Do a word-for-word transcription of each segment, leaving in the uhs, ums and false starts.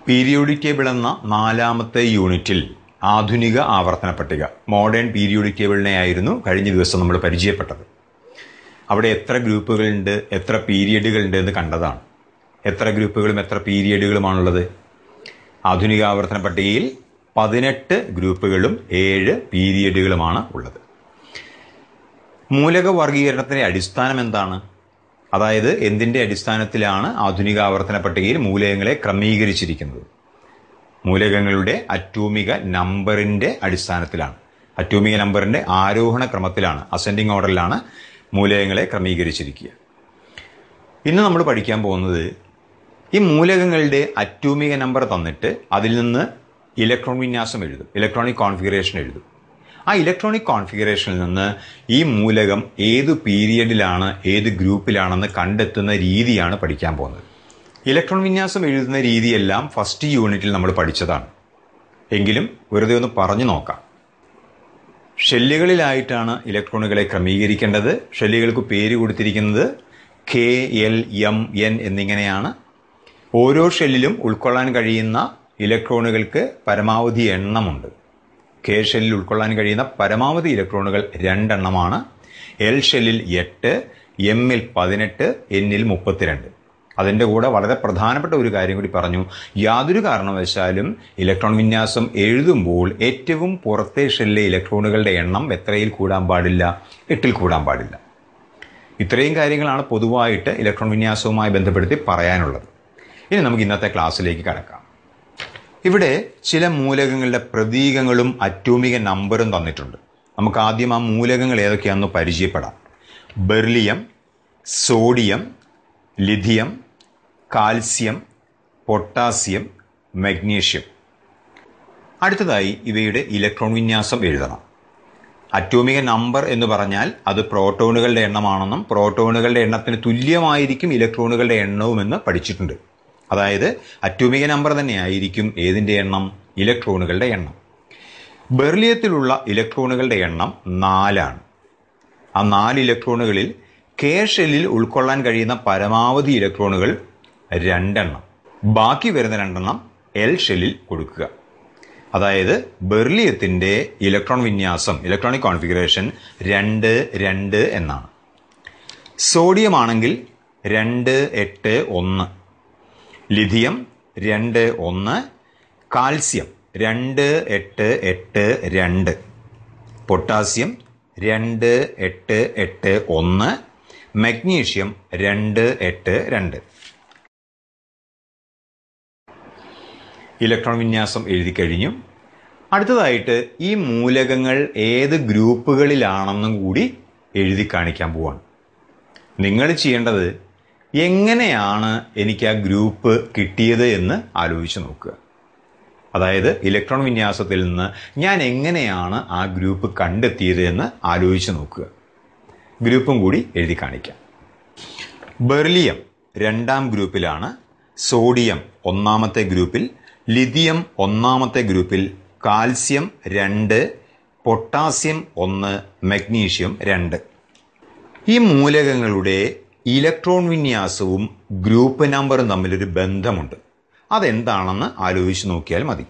Periodic table എന്ന നാലാമത്തെ യൂണിറ്റിൽ ആധുനിക ആവർത്തന പട്ടിക മോഡേൺ പീരിയോഡിക് ടേബിളിനെ ആയിരുന്നു കഴിഞ്ഞ ദിവസം നമ്മൾ പരിചയപ്പെട്ടത്. അവിടെ എത്ര ഗ്രൂപ്പുകളുണ്ട്, എത്ര പീരിയഡുകളുണ്ട് എന്ന് കണ്ടതാണ്. എത്ര ഗ്രൂപ്പുകളും എത്ര പീരിയഡുകളുമാണുള്ളത്? ആധുനിക ആവർത്തന പട്ടികയിൽ പതിനെട്ട് ഗ്രൂപ്പുകളും ഏഴ് പീരിയഡുകളുമാണ് ഉള്ളത്. മൂലക വർഗീകരണത്തിന്റെ അടിസ്ഥാനം എന്താണ്? അതായത് എന്തിന്റെ അടിസ്ഥാനത്തിലാണ് ആധുനിക ആവർത്തന പട്ടികയിൽ മൂലകങ്ങളെ ക്രമീകരിച്ചിരിക്കുന്നത്? മൂലകങ്ങളുടെ അറ്റോമിക നമ്പറിന്റെ അടിസ്ഥാനത്തിലാണ്. അറ്റോമിക നമ്പറിന്റെ ആരോഹണ ക്രമത്തിലാണ്, അസെൻഡിങ് ഓർഡറിലാണ് മൂലകങ്ങളെ ക്രമീകരിച്ചിരിക്കുക. ഇന്ന് നമ്മൾ പഠിക്കാൻ പോകുന്നത് ഈ മൂലകങ്ങളുടെ അറ്റോമിക നമ്പർ തന്നിട്ട് അതിൽ നിന്ന് ഇലക്ട്രോൺ വിന്യാസം എഴുതും, ഇലക്ട്രോണിക് കോൺഫിഗറേഷൻ എഴുതും. ആ ഇലക്ട്രോണിക് കോൺഫിഗറേഷനിൽ നിന്ന് ഈ മൂലകം ഏത് പീരിയഡിലാണ്, ഏത് ഗ്രൂപ്പിലാണെന്ന് കണ്ടെത്തുന്ന രീതിയാണ് പഠിക്കാൻ പോകുന്നത്. ഇലക്ട്രോൺ വിന്യാസം എഴുതുന്ന രീതിയെല്ലാം ഫസ്റ്റ് യൂണിറ്റിൽ നമ്മൾ പഠിച്ചതാണ്. എങ്കിലും വെറുതെ ഒന്ന് പറഞ്ഞു നോക്കാം. ഷെല്ലുകളിലായിട്ടാണ് ഇലക്ട്രോണുകളെ ക്രമീകരിക്കേണ്ടത്. ഷെല്ലുകൾക്ക് പേര് കൊടുത്തിരിക്കുന്നത് കെ, എൽ, എം, എൻ എന്നിങ്ങനെയാണ്. ഓരോ ഷെല്ലിലും ഉൾക്കൊള്ളാൻ കഴിയുന്ന ഇലക്ട്രോണുകൾക്ക് പരമാവധി എണ്ണമുണ്ട്. കെ ഷെല്ലിൽ ഉൾക്കൊള്ളാൻ കഴിയുന്ന പരമാവധി ഇലക്ട്രോണുകൾ രണ്ടെണ്ണമാണ്. എൽ ഷെല്ലിൽ എട്ട്, എമ്മിൽ പതിനെട്ട്, എന്നിൽ മുപ്പത്തിരണ്ട്. അതിൻ്റെ കൂടെ വളരെ പ്രധാനപ്പെട്ട ഒരു കാര്യം കൂടി പറഞ്ഞു. യാതൊരു കാരണവശാലും ഇലക്ട്രോൺ വിന്യാസം എഴുതുമ്പോൾ ഏറ്റവും പുറത്തെ ഷെല്ലിലെ ഇലക്ട്രോണുകളുടെ എണ്ണം എത്രയിൽ കൂടാൻ പാടില്ല? എട്ടിൽ കൂടാൻ പാടില്ല. ഇത്രയും കാര്യങ്ങളാണ് പൊതുവായിട്ട് ഇലക്ട്രോൺ വിന്യാസവുമായി ബന്ധപ്പെടുത്തി പറയാനുള്ളത്. ഇനി നമുക്ക് ഇന്നത്തെ ക്ലാസ്സിലേക്ക് കടക്കാം. ഇവിടെ ചില മൂലകങ്ങളുടെ പ്രതീകങ്ങളും അറ്റോമിക നമ്പറും തന്നിട്ടുണ്ട്. നമുക്ക് ആദ്യം ആ മൂലകങ്ങൾ ഏതൊക്കെയാണെന്ന് പരിചയപ്പെടാം. Beryllium, sodium, lithium, calcium, potassium, magnesium. അടുത്തതായി ഇവയുടെ ഇലക്ട്രോൺ വിന്യാസം എഴുതണം. അറ്റോമിക നമ്പർ എന്ന് പറഞ്ഞാൽ അത് പ്രോട്ടോണുകളുടെ എണ്ണമാണെന്നും പ്രോട്ടോണുകളുടെ എണ്ണത്തിന് തുല്യമായിരിക്കും ഇലക്ട്രോണുകളുടെ എണ്ണവുമെന്ന് പഠിച്ചിട്ടുണ്ട്. അതായത് അറ്റോമിക നമ്പർ തന്നെയായിരിക്കും ഏതിൻ്റെ എണ്ണം? ഇലക്ട്രോണുകളുടെ എണ്ണം. ബെർലിയത്തിലുള്ള ഇലക്ട്രോണുകളുടെ എണ്ണം നാലാണ്. ആ നാല് ഇലക്ട്രോണുകളിൽ കെ ഷെല്ലിൽ ഉൾക്കൊള്ളാൻ കഴിയുന്ന പരമാവധി ഇലക്ട്രോണുകൾ രണ്ടെണ്ണം. ബാക്കി വരുന്ന രണ്ടെണ്ണം എൽ ഷെല്ലിൽ കൊടുക്കുക. അതായത് ബെർലിയത്തിന്റെ ഇലക്ട്രോൺ വിന്യാസം, ഇലക്ട്രോണിക് കോൺഫിഗറേഷൻ രണ്ട് രണ്ട് എന്നാണ്. സോഡിയം ആണെങ്കിൽ രണ്ട് എട്ട് ഒന്ന്, ലിഥിയം രണ്ട് ഒന്ന്, കാൽസ്യം രണ്ട് എട്ട് എട്ട് രണ്ട്, പൊട്ടാസ്യം രണ്ട് എട്ട് എട്ട് ഒന്ന്, മഗ്നീഷ്യം രണ്ട് എട്ട് രണ്ട്. ഇലക്ട്രോൺ വിന്യാസം എഴുതി കഴിഞ്ഞു. അടുത്തതായിട്ട് ഈ മൂലകങ്ങൾ ഏത് ഗ്രൂപ്പുകളിലാണെന്നും കൂടി എഴുതി കാണിക്കാൻ പോവാണ്. നിങ്ങൾ ചെയ്യേണ്ടത് എങ്ങനെയാണ് എനിക്ക് ആ ഗ്രൂപ്പ് കിട്ടിയത് എന്ന് ആലോചിച്ച് നോക്കുക. അതായത് ഇലക്ട്രോൺ വിന്യാസത്തിൽ നിന്ന് ഞാൻ എങ്ങനെയാണ് ആ ഗ്രൂപ്പ് കണ്ടെത്തിയത് എന്ന് ആലോചിച്ച് നോക്കുക. ഗ്രൂപ്പും കൂടി എഴുതി കാണിക്കാം. ബെർലിയം രണ്ടാം ഗ്രൂപ്പിലാണ്, സോഡിയം ഒന്നാമത്തെ ഗ്രൂപ്പിൽ, ലിഥിയം ഒന്നാമത്തെ ഗ്രൂപ്പിൽ, കാൽസ്യം രണ്ട്, പൊട്ടാസ്യം ഒന്ന്, മഗ്നീഷ്യം രണ്ട്. ഈ മൂലകങ്ങളുടെ ഇലക്ട്രോൺ വിന്യാസവും ഗ്രൂപ്പ് നമ്പറും തമ്മിലൊരു ബന്ധമുണ്ട്. അതെന്താണെന്ന് ആലോചിച്ച് നോക്കിയാൽ മതി.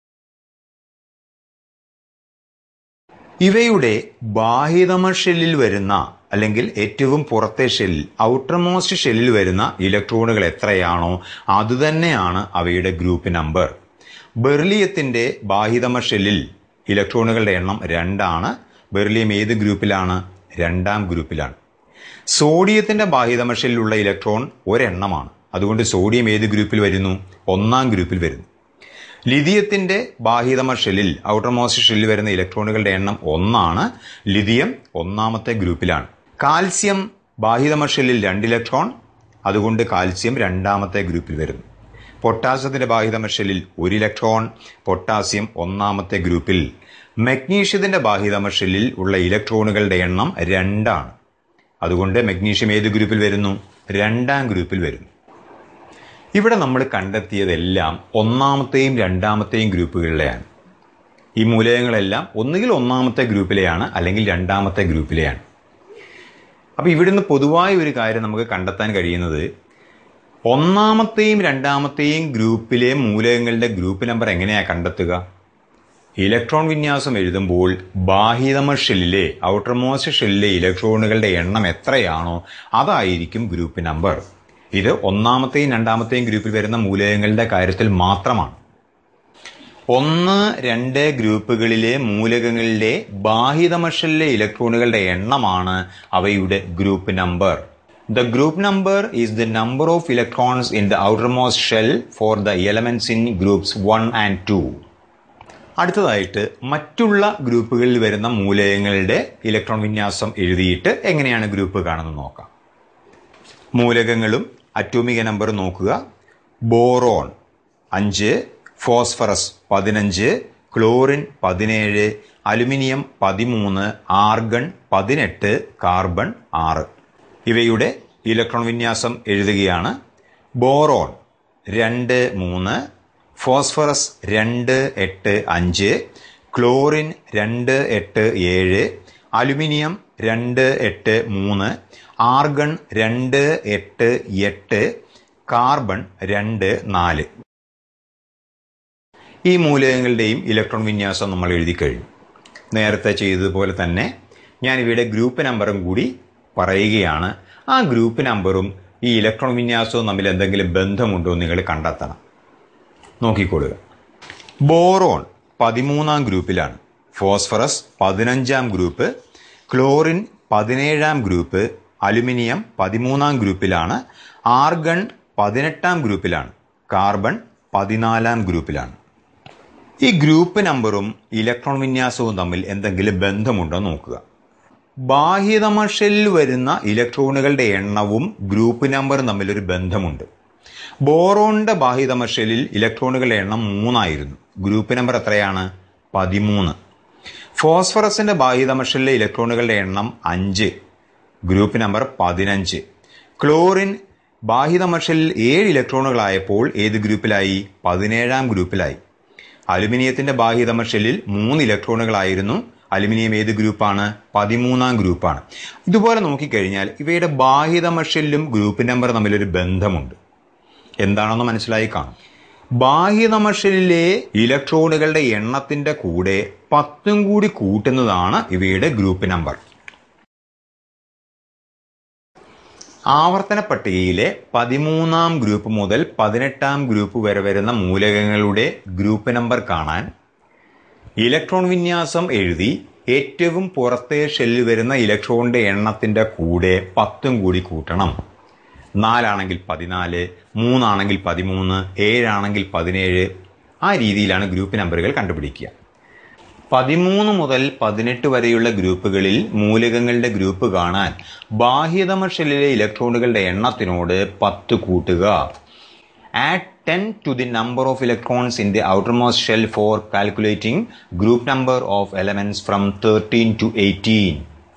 ഇവയുടെ ബാഹ്യതമ ഷെല്ലിൽ വരുന്ന അല്ലെങ്കിൽ ഏറ്റവും പുറത്തെ ഷെല്ലിൽ, ഔട്ടർമോസ്റ്റ് ഷെല്ലിൽ വരുന്ന ഇലക്ട്രോണുകൾ എത്രയാണോ അതുതന്നെയാണ് അവയുടെ ഗ്രൂപ്പ് നമ്പർ. ബെർലിയത്തിന്റെ ബാഹ്യതമ ഷെല്ലിൽ ഇലക്ട്രോണുകളുടെ എണ്ണം രണ്ടാണ്. ബെർലിയം ഏത് ഗ്രൂപ്പിലാണ്? രണ്ടാം ഗ്രൂപ്പിലാണ്. സോഡിയത്തിന്റെ ബാഹ്യതമ ഷെല്ലിലുള്ള ഇലക്ട്രോൺ ഒരെണ്ണമാണ്. അതുകൊണ്ട് സോഡിയം ഏത് ഗ്രൂപ്പിൽ വരുന്നു? ഒന്നാം ഗ്രൂപ്പിൽ വരുന്നു. ലിഥിയത്തിന്റെ ബാഹ്യതമ ഷെല്ലിൽ, ഔട്ടർമോസ്റ്റ് ഷെല്ലിൽ വരുന്ന ഇലക്ട്രോണുകളുടെ എണ്ണം ഒന്നാണ്. ലിഥിയം ഒന്നാമത്തെ ഗ്രൂപ്പിലാണ്. കാൽസ്യം ബാഹ്യതമ ഷെല്ലിൽ രണ്ട് ഇലക്ട്രോൺ, അതുകൊണ്ട് കാൽസ്യം രണ്ടാമത്തെ ഗ്രൂപ്പിൽ വരുന്നു. പൊട്ടാസ്യത്തിന്റെ ബാഹ്യതമ ഷെല്ലിൽ ഒരു ഇലക്ട്രോൺ, പൊട്ടാസ്യം ഒന്നാമത്തെ ഗ്രൂപ്പിൽ. മഗ്നീഷ്യത്തിന്റെ ബാഹ്യതമ ഷെല്ലിൽ ഉള്ള ഇലക്ട്രോണുകളുടെ എണ്ണം രണ്ടാണ്. അതുകൊണ്ട് മഗ്നീഷ്യം ഏത് ഗ്രൂപ്പിൽ വരുന്നു? രണ്ടാം ഗ്രൂപ്പിൽ വരുന്നു. ഇവിടെ നമ്മൾ കണ്ടെത്തിയതെല്ലാം ഒന്നാമത്തെയും രണ്ടാമത്തെയും ഗ്രൂപ്പുകളിലെയാണ്. ഈ മൂലകങ്ങളെല്ലാം ഒന്നുകിൽ ഒന്നാമത്തെ ഗ്രൂപ്പിലെയാണ് അല്ലെങ്കിൽ രണ്ടാമത്തെ ഗ്രൂപ്പിലെയാണ്. അപ്പോൾ ഇവിടുന്ന് പൊതുവായ ഒരു കാര്യം നമുക്ക് കണ്ടെത്താൻ കഴിയുന്നത്, ഒന്നാമത്തെയും രണ്ടാമത്തെയും ഗ്രൂപ്പിലെ മൂലകങ്ങളുടെ ഗ്രൂപ്പ് നമ്പർ എങ്ങനെയാണ് കണ്ടെത്തുക? ഇലക്ട്രോൺ വിന്യാസം എഴുതുമ്പോൾ ബാഹ്യതമ ഷെല്ലിലെ ഔട്ടർമോസ്റ്റ് ഷെല്ലിലെ ഇലക്ട്രോണുകളുടെ എണ്ണം എത്രയാണോ അതായിരിക്കും ഗ്രൂപ്പ് നമ്പർ. ഇത് ഒന്നാമത്തെയും രണ്ടാമത്തെയും ഗ്രൂപ്പിൽ വരുന്ന മൂലകങ്ങളുടെ കാര്യത്തിൽ മാത്രമാണ്. ഒന്ന് രണ്ട് ഗ്രൂപ്പുകളിലെ മൂലകങ്ങളിലെ ബാഹ്യതമ ഷെല്ലിലെ ഇലക്ട്രോണുകളുടെ എണ്ണമാണ് അവയുടെ group number. The group number is the number of electrons in the outermost shell for the elements in groups one and two. അടുത്തതായിട്ട് മറ്റുള്ള ഗ്രൂപ്പുകളിൽ വരുന്ന മൂലകങ്ങളുടെ ഇലക്ട്രോൺ വിന്യാസം എഴുതിയിട്ട് എങ്ങനെയാണ് ഗ്രൂപ്പ് കാണുന്നത് നോക്കാം. മൂലകങ്ങളും അറ്റോമിക നമ്പർ നോക്കുക. ബോറോൺ അഞ്ച്, ഫോസ്ഫറസ് പതിനഞ്ച്, ക്ലോറിൻ പതിനേഴ്, അലുമിനിയം പതിമൂന്ന്, ആർഗൺ പതിനെട്ട്, കാർബൺ ആറ്. ഇവയുടെ ഇലക്ട്രോൺ വിന്യാസം എഴുതുകയാണ്. ബോറോൺ രണ്ട് മൂന്ന്, ഫോസ്ഫറസ് രണ്ട് എട്ട് അഞ്ച്, ക്ലോറിൻ രണ്ട് എട്ട് ഏഴ്, അലുമിനിയം രണ്ട് എട്ട് മൂന്ന്, ആർഗൺ രണ്ട് എട്ട് എട്ട്, കാർബൺ രണ്ട് നാല്. ഈ മൂലകങ്ങളുടെയും ഇലക്ട്രോൺ വിന്യാസം നമ്മൾ എഴുതി കഴിഞ്ഞു. നേരത്തെ ചെയ്തതുപോലെ തന്നെ ഞാൻ ഇവയുടെ ഗ്രൂപ്പ് നമ്പറും കൂടി പറയുകയാണ്. ആ ഗ്രൂപ്പ് നമ്പറും ഈ ഇലക്ട്രോൺ വിന്യാസവും തമ്മിൽ എന്തെങ്കിലും ബന്ധമുണ്ടോ നിങ്ങൾ കണ്ടെത്തണം. നോക്കിക്കൊള്ളുക. ബോറോൺ പതിമൂന്നാം ഗ്രൂപ്പിലാണ്, ഫോസ്ഫറസ് പതിനഞ്ചാം ഗ്രൂപ്പ്, ക്ലോറിൻ പതിനേഴാം ഗ്രൂപ്പ്, അലുമിനിയം പതിമൂന്നാം ഗ്രൂപ്പിലാണ്, ആർഗൺ പതിനെട്ടാം ഗ്രൂപ്പിലാണ്, കാർബൺ പതിനാലാം ഗ്രൂപ്പിലാണ്. ഈ ഗ്രൂപ്പ് നമ്പറും ഇലക്ട്രോൺ വിന്യാസവും തമ്മിൽ എന്തെങ്കിലും ബന്ധമുണ്ടോ നോക്കുക. ബാഹ്യതമ ഷെല്ലിൽ വരുന്ന ഇലക്ട്രോണുകളുടെ എണ്ണവും ഗ്രൂപ്പ് നമ്പറും തമ്മിലൊരു ബന്ധമുണ്ട്. ബോറോണിന്റെ ബാഹ്യതമ ഷെല്ലിൽ ഇലക്ട്രോണുകളുടെ എണ്ണം മൂന്നായിരുന്നു. ഗ്രൂപ്പ് നമ്പർ എത്രയാണ്? പതിമൂന്ന്. ഫോസ്ഫറസിന്റെ ബാഹ്യതമ ഷെല്ലിലെ ഇലക്ട്രോണുകളുടെ എണ്ണം അഞ്ച്. ഗ്രൂപ്പ് നമ്പർ പതിനഞ്ച്. ക്ലോറിൻ ബാഹ്യതമ ഷെല്ലിൽ ഏഴ് ഇലക്ട്രോണുകളായപ്പോൾ ഏത് ഗ്രൂപ്പിലായി? പതിനേഴാം ഗ്രൂപ്പിലായി. അലുമിനിയത്തിന്റെ ബാഹ്യതമ ഷെല്ലിൽ മൂന്ന് ഇലക്ട്രോണുകളായിരുന്നു. അലുമിനിയം ഏത് ഗ്രൂപ്പാണ്? പതിമൂന്നാം ഗ്രൂപ്പാണ്. ഇതുപോലെ നോക്കിക്കഴിഞ്ഞാൽ ഇവയുടെ ബാഹ്യതമ ഷെല്ലും ഗ്രൂപ്പ് നമ്പർ തമ്മിലൊരു ബന്ധമുണ്ട്. എന്താണെന്ന് മനസ്സിലായി കാണും. ബാഹ്യതമ ഷെല്ലിലെ ഇലക്ട്രോണുകളുടെ എണ്ണത്തിന്റെ കൂടെ പത്തും കൂടി കൂട്ടുന്നതാണ് ഇവയുടെ ഗ്രൂപ്പ് നമ്പർ. ആവർത്തന പട്ടികയിലെ പതിമൂന്നാം ഗ്രൂപ്പ് മുതൽ പതിനെട്ടാം ഗ്രൂപ്പ് വരെ വരുന്ന മൂലകങ്ങളുടെ ഗ്രൂപ്പ് നമ്പർ കാണാൻ ഇലക്ട്രോൺ വിന്യാസം എഴുതി ഏറ്റവും പുറത്തെ ഷെല്ലിൽ വരുന്ന ഇലക്ട്രോണിന്റെ എണ്ണത്തിന്റെ കൂടെ പത്തും കൂടി കൂട്ടണം. നാലാണെങ്കിൽ പതിനാല്, മൂന്നാണെങ്കിൽ പതിമൂന്ന്, ഏഴാണെങ്കിൽ പതിനേഴ്. ആ രീതിയിലാണ് ഗ്രൂപ്പ് നമ്പറുകൾ കണ്ടുപിടിക്കുക. പതിമൂന്ന് മുതൽ പതിനെട്ട് വരെയുള്ള ഗ്രൂപ്പുകളിൽ മൂലകങ്ങളുടെ ഗ്രൂപ്പ് കാണാൻ ബാഹ്യതമ ഷെല്ലിലെ ഇലക്ട്രോണുകളുടെ എണ്ണത്തിനോട് പത്ത് കൂട്ടുക. Add ten to the number of electrons in the outermost shell for calculating group number of elements from thirteen to eighteen.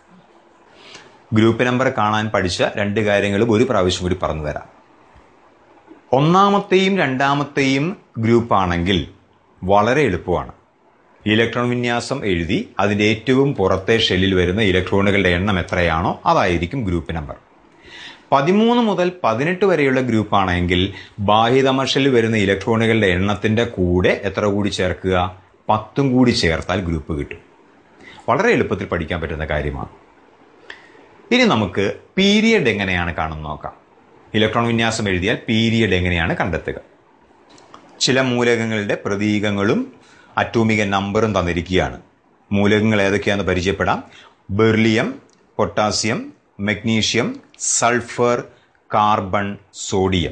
Group number കാണാൻ പഠിച്ച രണ്ട് കാര്യങ്ങളും ഒരു പ്രാവശ്യം കൂടി പറഞ്ഞു തരാം. ഒന്നാമത്തെയും രണ്ടാമത്തെയും ഗ്രൂപ്പ് ആണെങ്കിൽ വളരെ എളുപ്പമാണ്. ഇലക്ട്രോൺ വിന്യാസം എഴുതി അതിൻ്റെ ഏറ്റവും പുറത്തെ ഷെല്ലിൽ വരുന്ന ഇലക്ട്രോണുകളുടെ എണ്ണം എത്രയാണോ അതായിരിക്കും ഗ്രൂപ്പ് നമ്പർ. പതിമൂന്ന് മുതൽ പതിനെട്ട് വരെയുള്ള ഗ്രൂപ്പാണെങ്കിൽ ബാഹ്യതമ ഷെല്ലിൽ വരുന്ന ഇലക്ട്രോണുകളുടെ എണ്ണത്തിന്റെ കൂടെ എത്ര കൂടി ചേർക്കുക? പത്തും കൂടി ചേർത്താൽ ഗ്രൂപ്പ് കിട്ടും. വളരെ എളുപ്പത്തിൽ പഠിക്കാൻ പറ്റുന്ന കാര്യമാണ്. ഇനി നമുക്ക് പീരിയഡ് എങ്ങനെയാണ് കാണുന്നത് നോക്കാം. ഇലക്ട്രോൺ വിന്യാസം എഴുതിയാൽ പീരിയഡ് എങ്ങനെയാണ് കണ്ടെത്തുക? ചില മൂലകങ്ങളുടെ പ്രതീകങ്ങളും അറ്റോമിക നമ്പറും തന്നിരിക്കുകയാണ്. മൂലകങ്ങൾ ഏതൊക്കെയാണെന്ന് പരിചയപ്പെടാം. Beryllium, potassium, magnesium, sulphur, carbon, sodium.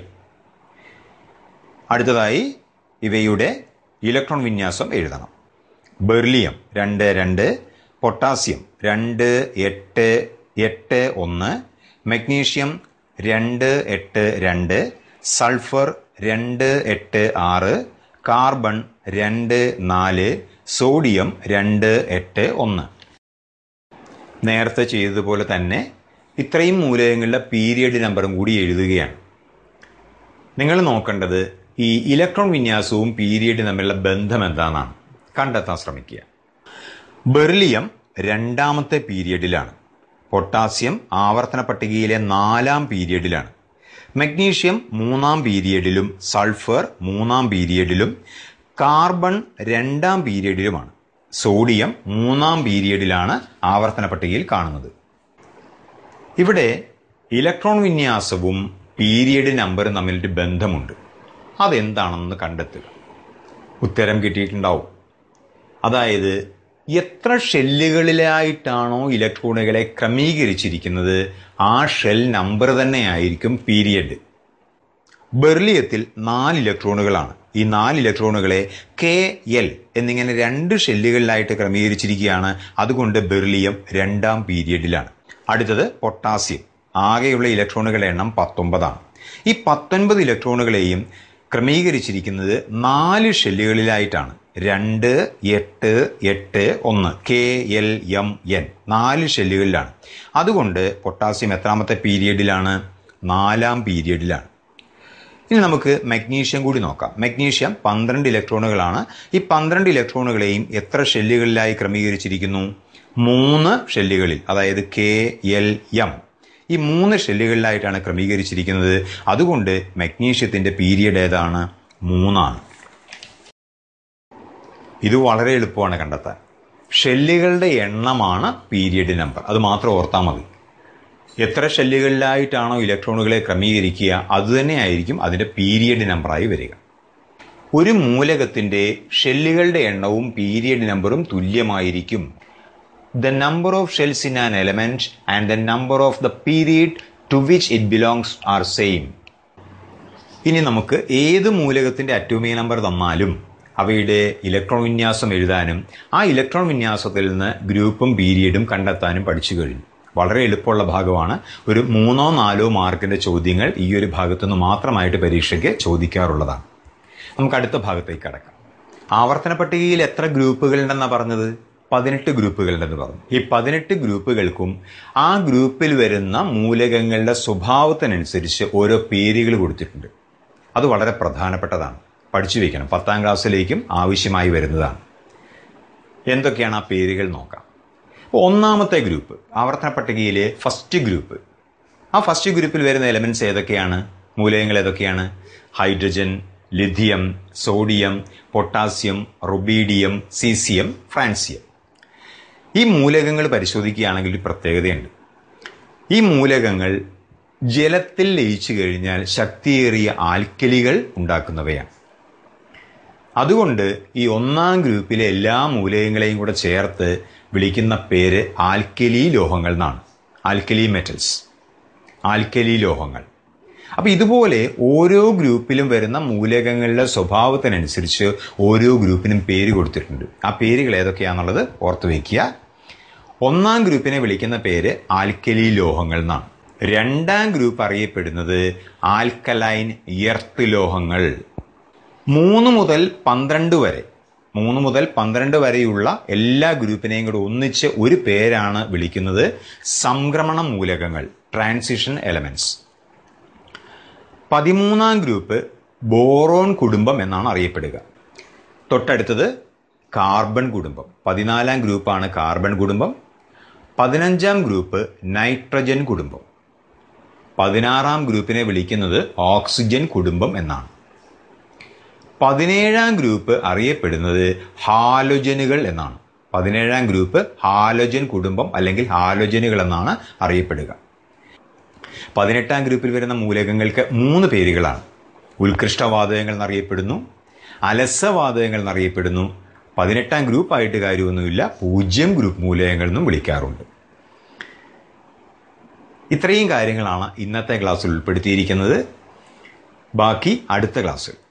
അടുത്തതായി ഇവയുടെ ഇലക്ട്രോൺ വിന്യാസം എഴുതണം. ബെർലിയം രണ്ട് രണ്ട്, പൊട്ടാസ്യം രണ്ട് എട്ട് എട്ട് ഒന്ന്, മഗ്നീഷ്യം രണ്ട് എട്ട് രണ്ട്, സൾഫർ രണ്ട് എട്ട് ആറ്, കാർബൺ രണ്ട് നാല്, സോഡിയം രണ്ട് എട്ട് ഒന്ന്. നേരത്തെ ചെയ്തതുപോലെ തന്നെ ഇത്രയും മൂലകങ്ങളുടെ പീരിയഡ് നമ്പറും കൂടി എഴുതുകയാണ്. നിങ്ങൾ നോക്കേണ്ടത് ഈ ഇലക്ട്രോൺ വിന്യാസവും പീരിയഡ് തമ്മിലുള്ള ബന്ധം എന്താണെന്നാണ് കണ്ടെത്താൻ ശ്രമിക്കുക. ബെർലിയം രണ്ടാമത്തെ പീരിയഡിലാണ്. പൊട്ടാസ്യം ആവർത്തന പട്ടികയിലെ നാലാം പീരിയഡിലാണ്. മഗ്നീഷ്യം മൂന്നാം പീരിയഡിലും സൾഫർ മൂന്നാം പീരിയഡിലും കാർബൺ രണ്ടാം പീരിയഡിലുമാണ്. സോഡിയം മൂന്നാം പീരിയഡിലാണ് ആവർത്തന പട്ടികയിൽ കാണുന്നത്. ഇവിടെ ഇലക്ട്രോൺ വിന്യാസവും പീരിയഡ് നമ്പറും തമ്മിലൊരു ബന്ധമുണ്ട്. അതെന്താണെന്ന് കണ്ടെത്തുക. ഉത്തരം കിട്ടിയിട്ടുണ്ടാവും. അതായത് എത്ര ഷെല്ലുകളിലായിട്ടാണോ ഇലക്ട്രോണുകളെ ക്രമീകരിച്ചിരിക്കുന്നത് ആ ഷെൽ നമ്പർ തന്നെയായിരിക്കും പീരിയഡ്. ബെർലിയത്തിൽ നാല് ഇലക്ട്രോണുകളാണ്. ഈ നാല് ഇലക്ട്രോണുകളെ കെ എൽ എന്നിങ്ങനെ രണ്ട് ഷെല്ലുകളിലായിട്ട് ക്രമീകരിച്ചിരിക്കുകയാണ്. അതുകൊണ്ട് ബെർലിയം രണ്ടാം പീരിയഡിലാണ്. അടുത്തത് പൊട്ടാസ്യം. ആകെയുള്ള ഇലക്ട്രോണുകളുടെ എണ്ണം പത്തൊമ്പതാണ്. ഈ പത്തൊൻപത് ഇലക്ട്രോണുകളെയും ക്രമീകരിച്ചിരിക്കുന്നത് നാല് ഷെല്ലുകളിലായിട്ടാണ്. രണ്ട് എട്ട് എട്ട് ഒന്ന് കെ എൽ എം എൻ നാല് ഷെല്ലുകളിലാണ്. അതുകൊണ്ട് പൊട്ടാസ്യം എത്രാമത്തെ പീരിയഡിലാണ്? നാലാം പീരിയഡിലാണ്. ഇനി നമുക്ക് മഗ്നീഷ്യം കൂടി നോക്കാം. മഗ്നീഷ്യം പന്ത്രണ്ട് ഇലക്ട്രോണുകളാണ്. ഈ പന്ത്രണ്ട് ഇലക്ട്രോണുകളെയും എത്ര ഷെല്ലുകളിലായി ക്രമീകരിച്ചിരിക്കുന്നു? മൂന്ന് ഷെല്ലുകളിൽ, അതായത് കെ എൽ എം ഈ മൂന്ന് ഷെല്ലുകളിലായിട്ടാണ് ക്രമീകരിച്ചിരിക്കുന്നത്. അതുകൊണ്ട് മഗ്നീഷ്യത്തിന്റെ പീരിയഡ് ഏതാണ്? മൂന്നാണ്. ഇത് വളരെ എളുപ്പമാണ് കണ്ടെത്താൻ. ഷെല്ലുകളുടെ എണ്ണമാണ് പീരിയഡ് നമ്പർ. അത് മാത്രം ഓർത്താൽ മതി. എത്ര ഷെല്ലുകളിലായിട്ടാണോ ഇലക്ട്രോണുകളെ ക്രമീകരിക്കുക അതുതന്നെയായിരിക്കും അതിന്റെ പീരിയഡ് നമ്പറായി വരിക. ഒരു മൂലകത്തിന്റെ ഷെല്ലുകളുടെ എണ്ണവും പീരിയഡ് നമ്പറും തുല്യമായിരിക്കും. The number of shells in an element and the number of the period to which it belongs are same. ഇനി നമുക്ക് ഏത് മൂലകത്തിന്റെ അറ്റോമിക് നമ്പർ തന്നാലും അവയുടെ ഇലക്ട്രോൺ വിന്യാസം എഴുതാനും ആ ഇലക്ട്രോൺ വിന്യാസത്തിൽ നിന്ന് ഗ്രൂപ്പും പീരിയഡും കണ്ടെത്താനും പഠിച്ചു കഴിഞ്ഞു. വളരെ എളുപ്പമുള്ള ഭാഗമാണ്. ഒരു മൂന്നോ നാലോ മാർക്കിന്റെ ചോദ്യങ്ങൾ ഈ ഒരു ഭാഗത്തുനിന്ന് മാത്രമായിട്ട് പരീക്ഷയ്ക്ക് ചോദിക്കാറുള്ളതാണ്. നമുക്ക് അടുത്ത ഭാഗത്തേക്ക് കടക്കാം. ആവർത്തന പട്ടികയിൽ എത്ര ഗ്രൂപ്പുകൾ ഉണ്ടെന്നാണ് പറഞ്ഞത്? പതിനെട്ട് ഗ്രൂപ്പുകളുണ്ടെന്ന് പറഞ്ഞു. ഈ പതിനെട്ട് ഗ്രൂപ്പുകൾക്കും ആ ഗ്രൂപ്പിൽ വരുന്ന മൂലകങ്ങളുടെ സ്വഭാവത്തിനനുസരിച്ച് ഓരോ പേരുകൾ കൊടുത്തിട്ടുണ്ട്. അത് വളരെ പ്രധാനപ്പെട്ടതാണ്, പഠിച്ചു വയ്ക്കണം. പത്താം ക്ലാസ്സിലേക്കും ആവശ്യമായി വരുന്നതാണ്. എന്തൊക്കെയാണ് ആ പേരുകൾ നോക്കാം. ഒന്നാമത്തെ ഗ്രൂപ്പ് ആവർത്തന പട്ടികയിലെ ഫസ്റ്റ് ഗ്രൂപ്പ്. ആ ഫസ്റ്റ് ഗ്രൂപ്പിൽ വരുന്ന എലമെന്റ്സ് ഏതൊക്കെയാണ്? മൂലകങ്ങൾ ഏതൊക്കെയാണ്? Hydrogen, lithium, sodium, potassium, rubidium, caesium, francium. ഈ മൂലകങ്ങൾ പരിശോധിക്കുകയാണെങ്കിൽ ഒരു പ്രത്യേകതയുണ്ട്. ഈ മൂലകങ്ങൾ ജലത്തിൽ ലയിച്ചു കഴിഞ്ഞാൽ ശക്തിയേറിയ ആൽക്കലികൾ ഉണ്ടാക്കുന്നവയാണ്. അതുകൊണ്ട് ഈ ഒന്നാം ഗ്രൂപ്പിലെ എല്ലാ മൂലകങ്ങളെയും കൂടെ ചേർത്ത് വിളിക്കുന്ന പേര് ആൽക്കലി ലോഹങ്ങൾ എന്നാണ്. ആൽക്കലി മെറ്റൽസ്, ആൽക്കലി ലോഹങ്ങൾ. അപ്പൊ ഇതുപോലെ ഓരോ ഗ്രൂപ്പിലും വരുന്ന മൂലകങ്ങളുടെ സ്വഭാവത്തിനനുസരിച്ച് ഓരോ ഗ്രൂപ്പിനും പേര് കൊടുത്തിട്ടുണ്ട്. ആ പേരുകൾ ഏതൊക്കെയാണെന്നുള്ളത് ഓർത്തു വയ്ക്കുക. ഒന്നാം ഗ്രൂപ്പിനെ വിളിക്കുന്ന പേര് ആൽക്കലി ലോഹങ്ങൾ എന്നാണ്. രണ്ടാം ഗ്രൂപ്പ് അറിയപ്പെടുന്നത് ആൽക്കലൈൻ എർത്ത് ലോഹങ്ങൾ. മൂന്ന് മുതൽ പന്ത്രണ്ട് വരെ മൂന്ന് മുതൽ പന്ത്രണ്ട് വരെയുള്ള എല്ലാ ഗ്രൂപ്പിനെയും കൂടെ ഒന്നിച്ച് ഒരു പേരാണ് വിളിക്കുന്നത് സംക്രമണ മൂലകങ്ങൾ, ട്രാൻസിഷൻ എലമെന്റ്സ്. പതിമൂന്നാം ഗ്രൂപ്പ് ബോറോൺ കുടുംബം എന്നാണ് അറിയപ്പെടുക. തൊട്ടടുത്തത് കാർബൺ കുടുംബം. പതിനാലാം ഗ്രൂപ്പാണ് കാർബൺ കുടുംബം. പതിനഞ്ചാം ഗ്രൂപ്പ് നൈട്രജൻ കുടുംബം. പതിനാറാം ഗ്രൂപ്പിനെ വിളിക്കുന്നത് ഓക്സിജൻ കുടുംബം എന്നാണ്. പതിനേഴാം ഗ്രൂപ്പ് അറിയപ്പെടുന്നത് ഹാലോജനുകൾ എന്നാണ്. പതിനേഴാം ഗ്രൂപ്പ് ഹാലോജൻ കുടുംബം അല്ലെങ്കിൽ ഹാലോജനുകൾ എന്നാണ് അറിയപ്പെടുക. പതിനെട്ടാം ഗ്രൂപ്പിൽ വരുന്ന മൂലകങ്ങൾക്ക് മൂന്ന് പേരുകളാണ്. ഉത്കൃഷ്ടവാതകങ്ങൾ എന്നറിയപ്പെടുന്നു, അലസവാതകങ്ങൾ എന്നറിയപ്പെടുന്നു. പതിനെട്ടാം ഗ്രൂപ്പായിട്ട് കാര്യമൊന്നുമില്ല, പൂജ്യം ഗ്രൂപ്പ് മൂലകങ്ങൾ എന്നും വിളിക്കാറുണ്ട്. ഇത്രയും കാര്യങ്ങളാണ് ഇന്നത്തെ ക്ലാസ്സിൽ ഉൾപ്പെടുത്തിയിരിക്കുന്നത്. ബാക്കി അടുത്ത ക്ലാസ്സിൽ.